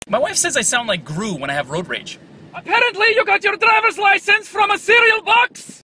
My wife says I sound like Gru when I have road rage. Apparently you got your driver's license from a cereal box!